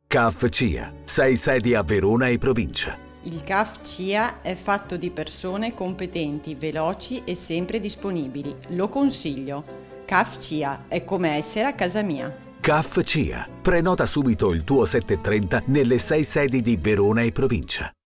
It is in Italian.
CAF CIA, 6 sedi a Verona e provincia. Il CAF CIA è fatto di persone competenti, veloci e sempre disponibili. Lo consiglio. CAF CIA è come essere a casa mia. CAF CIA. Prenota subito il tuo 730 nelle 6 sedi di Verona e provincia.